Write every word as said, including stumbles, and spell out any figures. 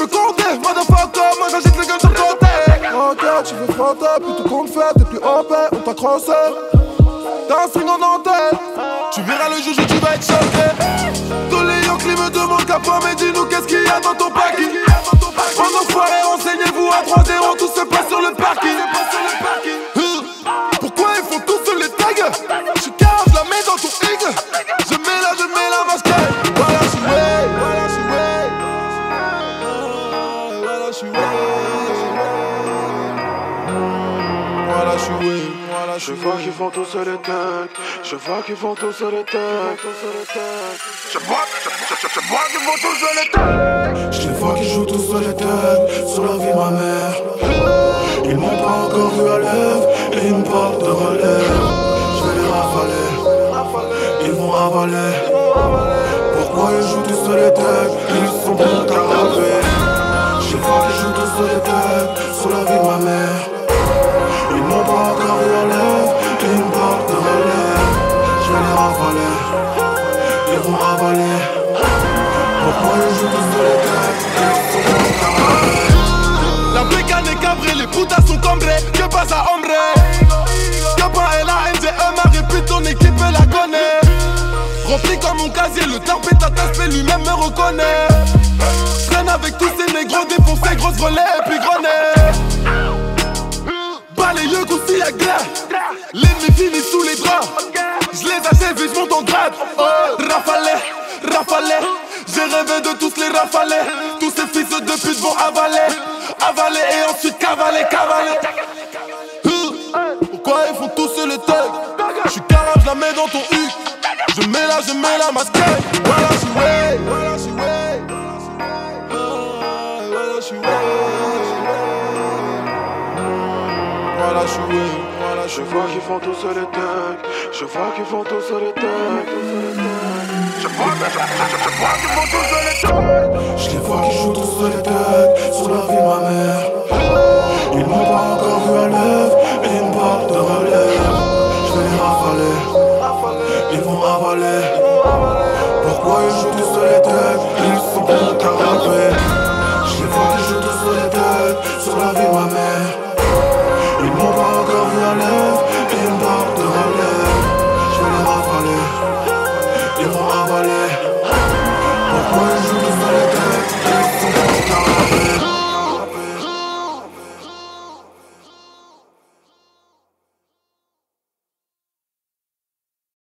veux compter, motherfucker, moi j'agite le gun sur ton tête. Ok, tu veux frotter, puis tout compte fait, t'es plus en paix, on t'a crossé. T'as un string en dentelle, tu verras le joujou, tu vas être choqué. Tous les Yankees me demandent qu'à point, mais dis-nous qu'est-ce qu'il y a dans ton paquet. En enfoiré, renseignez-vous à trois zéro, tout se passe sur le parking. Pourquoi ils font tous les tags? J'suis carré, j'la mets dans ton hig. Je mets la, je mets la masquette. Voilà, j'suis way, voilà, j'suis way. Voilà, j'suis way. Voilà, j'suis way. Je vois qu'ils font tous les tech. Je vois qu'ils font tous les tech. Je vois, je, je, je vois qu'ils font tous les tech. Je les vois qui jouent tous sur les têtes, sur la vie de ma mère. Ils m'ont pas encore vu à l'œuvre, et ils me parlent de relève. Je vais les rafaler, ils vont ravaler. Pourquoi ils jouent tous sur les têtes, ils sont bons qu'à rapper. Je les vois qui jouent tous sur les têtes, sur la vie de ma mère. Ils m'ont pas encore vu à l'œuvre, et ils me parlent de relève. Je vais les ravaler, ils vont ravaler. Pourquoi ils jouent tous sur les têtes, ils sont bons qu'à rapper. La bécane est cabrée, les putas sont cambrées. Que pasa hombre? Capa et la N G E, ma répute, ton équipe la connaît. Rempli comme mon casier, le tarpé t'attache, lui-même me reconnaît. Traîne avec tous ces négros défoncés, grosse relais et puis grenet. Balayeux aussi à glace, l'ennemi finit sous les draps. J'les achève et j'monte en grade. Oh, rafalé, rafalé. J'ai rêvé de tous les rafalés. Tous ces fils de pute vont avaler, avaler et ensuite cavaler, cavaler. Pourquoi ils font tous le tag? J'suis carré, j'la mets dans ton huc. Je mets la, je mets la masquette. Voilà, j'suis way, voilà, j'suis way. Voilà, j'suis way. Voilà, j'suis way. Voilà, je vois qu'ils font tous les tech. Je vois qu'ils font tous les tech. Je vois, je, je, je vois qu'ils font tous les tech. Je les vois qui jouent tous sur les têtes, sur la vie de ma mère. Ils m'ont pas encore vu à l'œuvre, et ils me parlent de relève. Je vais les rafaler, ils vont ravaler. Pourquoi ils jouent tous sur les têtes, ils sont bons qu'à rapper. Je les vois qui jouent tous sur les têtes, sur la vie de ma mère.